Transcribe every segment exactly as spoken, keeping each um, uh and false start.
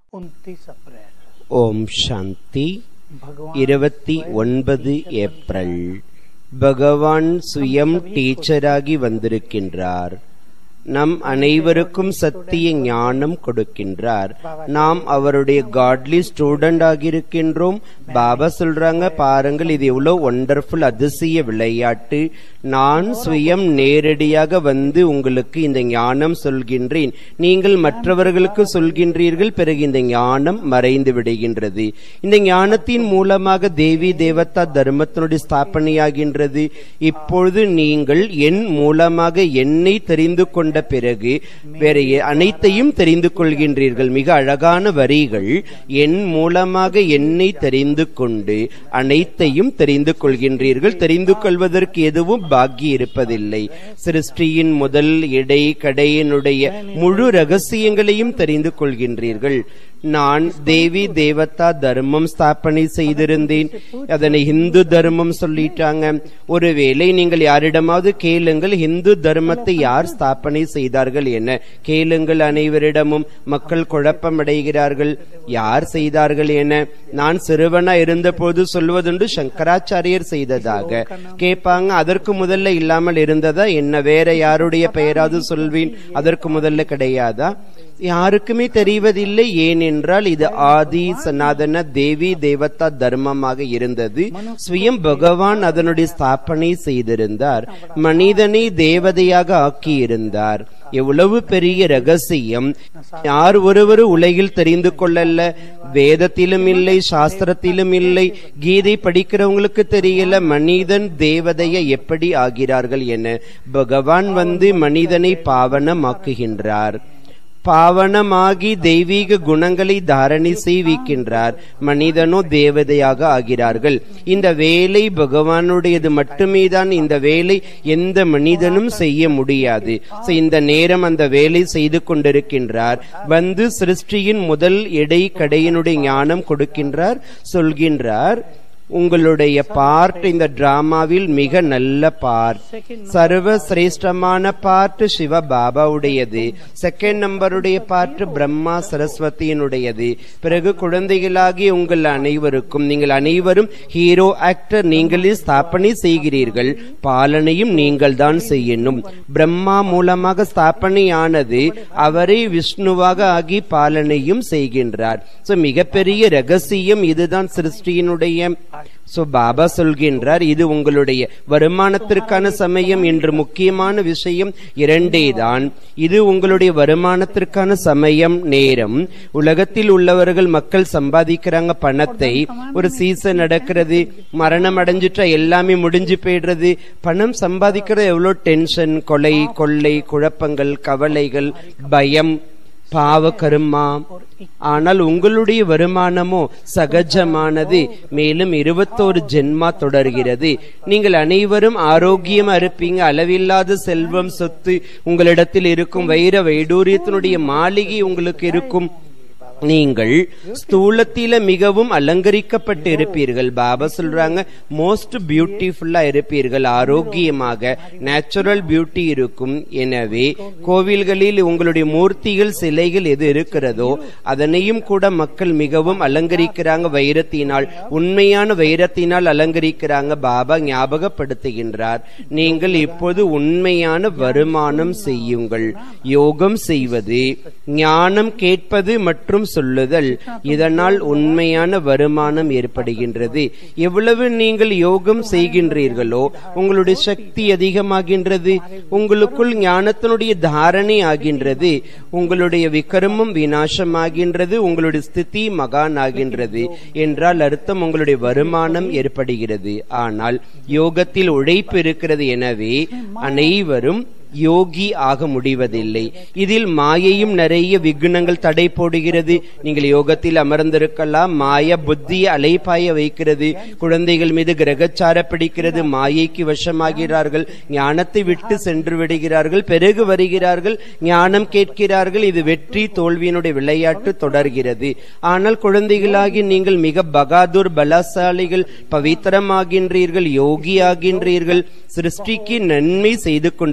उनतीस अप्रैल. ஓம் சாந்தி. இருபத்தி ஒன்பது ஏப்ரல். பகவான் சுயம் டீச்சராகி வந்திருக்கின்றார். நம் அனைவருக்கும் சத்திய ஞானம் கொடுக்கின்றார். நாம் அவருடைய காட்லி ஸ்டூடெண்ட் ஆகியிருக்கின்றோம். பாபா சொல்றாங்க, பாருங்கள் இது எவ்வளவு ஒண்டர்ஃபுல் அதிசய விளையாட்டு. நான் சுயம் நேரடியாக வந்து உங்களுக்கு இந்த ஞானம் சொல்கின்றேன். நீங்கள் மற்றவர்களுக்கு சொல்கின்றீர்கள். பிறகு இந்த ஞானம் மறைந்து விடுகின்றது. இந்த ஞானத்தின் மூலமாக தேவி தேவதா தர்மத்தினுடைய ஸ்தாபனையாகின்றது. இப்பொழுது நீங்கள் என் மூலமாக என்னை தெரிந்து கொண்ட பிறகு வேற அனைத்தையும் தெரிந்து கொள்கின்றீர்கள். மிக அழகான வரிகள். என் மூலமாக என்னை தெரிந்து கொண்டு அனைத்தையும் தெரிந்து கொள்கின்றீர்கள். தெரிந்து கொள்வதற்கு எதுவும் பாக்கி இருப்பதில்லை. சிருஷ்டியின் முதல் இடை கடையினுடைய முழு ரகசியங்களையும் தெரிந்து கொள்கின்றீர்கள். நான் தேவி தேவதா தர்மம் ஸ்தாபனை செய்திருந்தேன். அதனை இந்து தர்மம் சொல்லிட்டாங்க. ஒருவேளை நீங்கள் யாரிடமாவது கேளுங்கள், இந்து தர்மத்தை யார் ஸ்தாபனை செய்தார்கள் என கேளுங்கள். அனைவரிடமும் மக்கள் குழப்பம் அடைகிறார்கள். யார் செய்தார்கள் என. நான் சிறுவனா இருந்த போது சொல்வதுண்டு சங்கராச்சாரியர் செய்ததாக கேட்பாங்க. அதற்கு முதல்ல இல்லாமல் இருந்ததா என்ன? வேற யாருடைய பெயராவது சொல்வேன். அதற்கு முதல்ல கிடையாதா? யாருக்குமே தெரிவதில்லை. ஏனென்றால் இது ஆதி சனாதன தேவி தேவதா தர்மமாக இருந்தது. ஸ்வயம் பகவான் அதனுடைய ஸ்தாபனை செய்திருந்தார். மனிதனை தேவதையாக ஆக்கியிருந்தார். எவ்வளவு பெரிய ரகசியம்! யார் ஒருவர் உலகில் தெரிந்து கொள்ளல. வேதத்திலும் இல்லை, சாஸ்திரத்திலும் இல்லை. கீதை படிக்கிறவங்களுக்கு தெரியல மனிதன் தேவதையை எப்படி ஆகிறார்கள் என. பகவான் வந்து மனிதனை பாவனமாக்குகின்றார். பாவனமாகி தெய்வீக குணங்களை தாரணை செய்விக்கின்றார். மனிதனோ தேவதையாக ஆகிறார்கள். இந்த வேலை பகவானுடையது மட்டுமே தான். இந்த வேலை எந்த மனிதனும் செய்ய முடியாது. இந்த நேரம் அந்த வேலை செய்து கொண்டிருக்கின்றார். வந்து சிருஷ்டியின் முதல் இடை கடையினுடைய ஞானம் கொடுக்கின்றார். சொல்கின்றார், உங்களுடைய பார்ட் இந்த டிராமாவில் மிக நல்ல பார்ட், சர்வ சிரேஷ்டமான பார்ட் சிவ பாபாவுடையது. செகண்ட் நம்பருடைய பார்ட் பிரம்மா சரஸ்வதியினுடையது. பிறகு குழந்தைகளாகி உங்கள் அனைவருக்கும், நீங்கள் அனைவரும் ஹீரோ ஆக்டர். நீங்களே ஸ்தாபனை செய்கிறீர்கள். பாலனையும் நீங்கள் தான் செய்யணும். பிரம்மா மூலமாக ஸ்தாபனையானது. அவரை விஷ்ணுவாக ஆகி பாலனையும் செய்கின்றார். சோ மிகப்பெரிய ரகசியம் இதுதான் சிருஷ்டியினுடைய. சோ பாபா சொல்கின்றார், இது உங்களுடைய வருமானத்திற்கான சமயம். என்று முக்கியமான விஷயம் இரண்டே தான். இது உங்களுடைய வருமானத்திற்கான சமயம், நேரம். உலகத்தில் உள்ளவர்கள் மக்கள் சம்பாதிக்கிறாங்க பணத்தை. ஒரு சீசன் நடக்கிறது, மரணம் அடைஞ்சிட்டா எல்லாமே முடிஞ்சு போயிடுறது. பணம் சம்பாதிக்கிறது எவ்வளவு டென்ஷன், கொலை கொள்ளை, குழப்பங்கள், கவலைகள், பயம், பாவ கருமா. ஆனால் உங்களுடைய வருமானமோ சகஜமானது. மேலும் இருபத்தோரு ஜென்மா தொடர்கிறது. நீங்கள் அனைவரும் ஆரோக்கியமா இருப்பீங்க. அளவில்லாத செல்வம், சொத்து உங்களிடத்தில் இருக்கும். வைர வைடூரியத்தினுடைய மாளிகை உங்களுக்கு இருக்கும். நீங்கள் ஸ்தூலத்தில மிகவும் அலங்கரிக்கப்பட்டு இருப்பீர்கள். பாபா சொல்றாங்க, மோஸ்ட் பியூட்டிஃபுல்லா இருப்பீர்கள். ஆரோக்கியமாக நேச்சுரல் பியூட்டி இருக்கும். எனவே கோவில்களில் உங்களுடைய மூர்த்திகள், சிலைகள் எது இருக்கிறதோ அதனையும் கூட மக்கள் மிகவும் அலங்கரிக்கிறாங்க. வைரத்தினால், உண்மையான வைரத்தினால் அலங்கரிக்கிறாங்க. பாபா ஞாபகப்படுத்துகின்றார், நீங்கள் இப்போது உண்மையான வருமானம் செய்யுங்கள். யோகம் செய்வது, ஞானம் கேட்பது மற்றும் சொல்லுதல், இதனால் உண்மையான வருமானம் ஏற்படுகின்றது. எவ்வளவு நீங்கள் யோகம் செய்கின்றீர்களோ உங்களுடைய சக்தி அதிகமாகின்றது. உங்களுக்குள் ஞானத்தினுடைய தாரணை ஆகின்றது. உங்களுடைய விக்ரமம் விநாசமாகின்றது. உங்களுடைய ஸ்திதி மகான் ஆகின்றது. என்றால் அர்த்தம் உங்களுடைய வருமானம் ஏற்படுகிறது. ஆனால் யோகத்தில் உழைப்பு இருக்கிறது. எனவே அனைவரும் யோகி ஆக முடிவதில்லை. இதில் மாயையும் நிறைய விக்னங்கள் தடை போடுகிறது. நீங்கள் யோகத்தில் அமர்ந்திருக்கலாம், மாய புத்தியை அலைப்பாய வைக்கிறது. குழந்தைகள் மீது கிரகச்சார பிடிக்கிறது. மாயைக்கு வசமாகிறார்கள். ஞானத்தை விட்டு சென்று விடுகிறார்கள். பிறகு வருகிறார்கள், ஞானம் கேட்கிறார்கள். இது வெற்றி தோல்வியினுடைய விளையாட்டு தொடர்கிறது. ஆனால் குழந்தைகளாகி நீங்கள் மிக பகாதூர், பலசாலிகள், பவித்திரமாகின்றீர்கள், யோகி ஆகின்றீர்கள். சிருஷ்டிக்கு நன்மை செய்து கொண்டிருக்கின்றீர்கள்.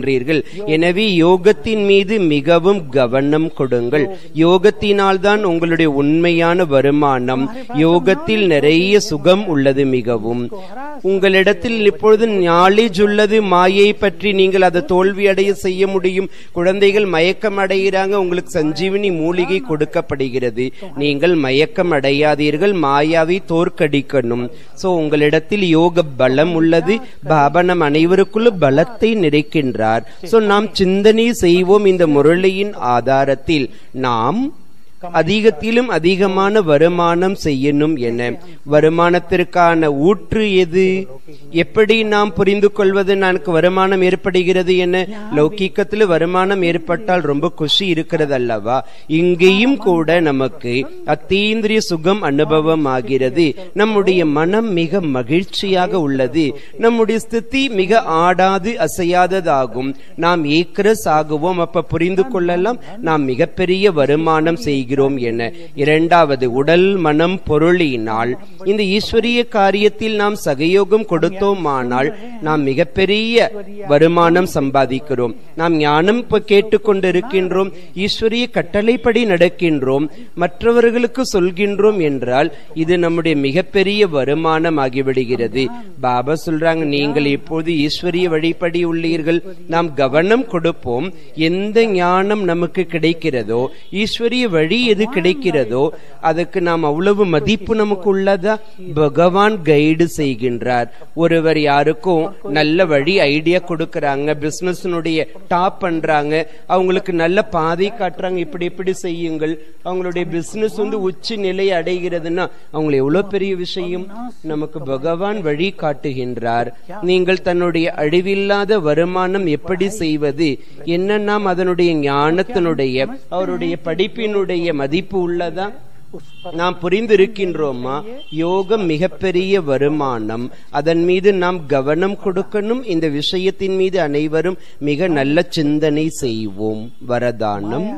இருக்கின்றீர்கள். எனவே யோகத்தின் மீது மிகவும் கவனம் கொடுங்கள். யோகத்தினால் தான் உங்களுடைய உண்மையான வருமானம். யோகத்தில் நிறைய சுகம் உள்ளது. மிகவும் உங்களிடத்தில் இப்பொழுது நாலேஜ் உள்ளது. மாயை பற்றி நீங்கள் அதை தோல்வி அடைய செய்ய முடியும். குழந்தைகள் மயக்கம் அடைகிறாங்க, உங்களுக்கு சஞ்சீவினி மூலிகை கொடுக்கப்படுகிறது. நீங்கள் மயக்கம் அடையாதீர்கள், மாயாவை தோற்கடிக்கணும். சோ உங்களிடத்தில் யோக பலம் உள்ளது. பாபா நம் அனைவருக்குள்ள பலத்தை நிறைக்கின்றார். சோ நாம் சிந்தனை செய்வோம். இந்த முரளியின் ஆதாரத்தில் நாம் அதிகத்திலும் அதிகமான வருமானம் செய்யணும் என. வருமானத்திற்கான ஊற்று எது? எப்படி நாம் புரிந்து கொள்வது எனக்கு வருமானம் ஏற்படுகிறது என? லௌகிக்கத்தில் வருமானம் ஏற்பட்டால் ரொம்ப குஷி இருக்கிறது அல்லவா? இங்கேயும் கூட நமக்கு அத்தீந்திரிய சுகம் அனுபவம் ஆகிறது. நம்முடைய மனம் மிக மகிழ்ச்சியாக உள்ளது. நம்முடைய ஸ்திதி மிக ஆடாது அசையாததாகும். நாம் ஏக்கரஸ் ஆகுவோம். அப்ப புரிந்து கொள்ளலாம் நாம் மிகப்பெரிய வருமானம் செய்கிறோம் என. இரண்டாவது, உடல் மனம் பொருளினால் இந்த ஈஸ்வரிய காரியத்தில் நாம் சகயோகம் கொடுத்தோமானால் நாம் மிகப்பெரிய வருமானம் சம்பாதிக்கிறோம். நாம் ஞானம் கேட்டுக்கொண்டிருக்கின்றோம், ஈஸ்வரிய கட்டளைப்படி நடக்கின்றோம், மற்றவர்களுக்கு சொல்கின்றோம் என்றால் இது நம்முடைய மிகப்பெரிய வருமானம் ஆகிவிடுகிறது. பாபா சொல்றாங்க, நீங்கள் இப்போது ஈஸ்வரிய வழிபடி உள்ளீர்கள். நாம் கவனம் கொடுப்போம். எந்த ஞானம் நமக்கு கிடைக்கிறதோ, ஈஸ்வரிய வழி எது கிடைக்கிறதோ அதுக்கு நாம் அவ்வளவு மதிப்பு நமக்கு உள்ளதா? பகவான் கைடு செய்கின்றார். ஒருவர் யாருக்கும் நல்ல வழி ஐடியா கொடுக்கறாங்க, பிசினஸ்னுடைய டாப் பண்றாங்க, அவங்களுக்கு நல்ல பாதை காட்டுறாங்க, இப்படி இப்படி செய்யுங்கள், அவங்களுடைய பிசினஸ் வந்து உச்சி நிலை அடைகிறதுன்னா அவங்களுக்கு எவ்வளவு பெரிய விஷயம். நமக்கு பகவான் வழி காட்டுகின்றார். நீங்கள் தன்னுடைய அழிவில்லாத வருமானம் எப்படி செய்வது என்ன? நாம் அதனுடைய ஞானத்தினுடைய அவருடைய படிப்பினுடைய மதிப்பு உள்ளதா? நாம் புரிந்திருக்கின்றோமா? யோகம் மிகப்பெரிய வருமானம். அதன் மீது நாம் கவனம் கொடுக்கணும். இந்த விஷயத்தின் மீது அனைவரும் மிக நல்ல சிந்தனை செய்வோம். வரதானம்,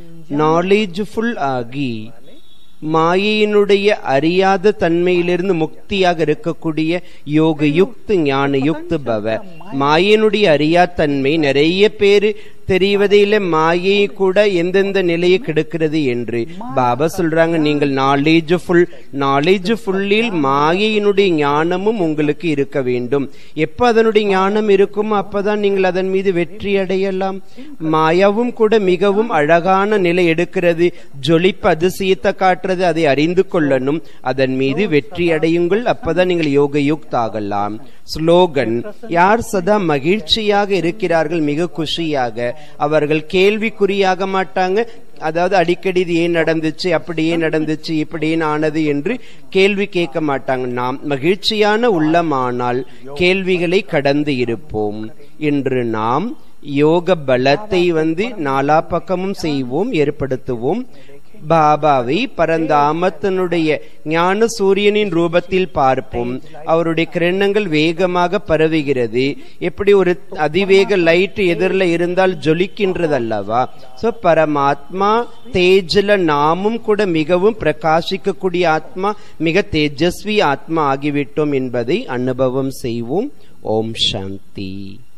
நாலேஜ்ஃபுல் ஆகி மாயையினுடைய அறியாத தன்மையிலிருந்து முக்தியாக இருக்கக்கூடிய யோக யுக்த் ஞான யுக்த் பவ. மாயையினுடைய அறியாத தன்மை நிறைய பேரு தெரிவதையில மாயை கூட எந்தெந்த நிலையை கெடுக்கிறது என்று. பாபா சொல்றாங்க, நீங்கள் நாலேஜ் ஃபுல் நாலேஜ் ஃபுல்லில் மாயையினுடைய ஞானமும் உங்களுக்கு இருக்க வேண்டும். எப்ப அதனுடைய ஞானம் இருக்குமோ அப்பதான் நீங்கள் அதன் மீது வெற்றி அடையலாம். மாயாவும் கூட மிகவும் அழகான நிலை எடுக்கிறது, ஜொலிப்பு அதிசயத்தை காட்டுறது, அதை அறிந்து கொள்ளணும், அதன் மீது வெற்றி அடையுங்கள். அப்பதான் நீங்கள் யோக யுக்த் ஆகலாம். ஸ்லோகன், யார் சதா மகிழ்ச்சியாக இருக்கிறார்கள், மிக குஷியாக, அவர்கள் கேள்விக்குறியாக மாட்டாங்க. அதாவது அடிக்கடி இது ஏன் நடந்துச்சு, அப்படி ஏன் நடந்துச்சு, இப்படி ஏன் ஆனது என்று கேள்வி கேட்க மாட்டாங்க. நாம் மகிழ்ச்சியான உள்ளமானால் கேள்விகளை கடந்து இருப்போம். இன்று நாம் யோக பலத்தை வந்து நாலா பக்கமும் செய்வோம், ஏற்படுத்துவோம். பாபாவை பரந்தாமத்தினுடைய ஞான சூரியனின் ரூபத்தில் பார்ப்போம். அவருடைய கிரணங்கள் வேகமாக பரவுகிறது. எப்படி ஒரு அதிவேக லைட் எதிரில் இருந்தால் ஜொலிக்கின்றது அல்லவா? சோ பரமாத்மா தேஜல நாமும் கூட மிகவும் பிரகாசிக்கக்கூடிய ஆத்மா, மிக தேஜஸ்வி ஆத்மா ஆகிவிட்டோம் என்பதை அனுபவம் செய்வோம். ஓம் சாந்தி.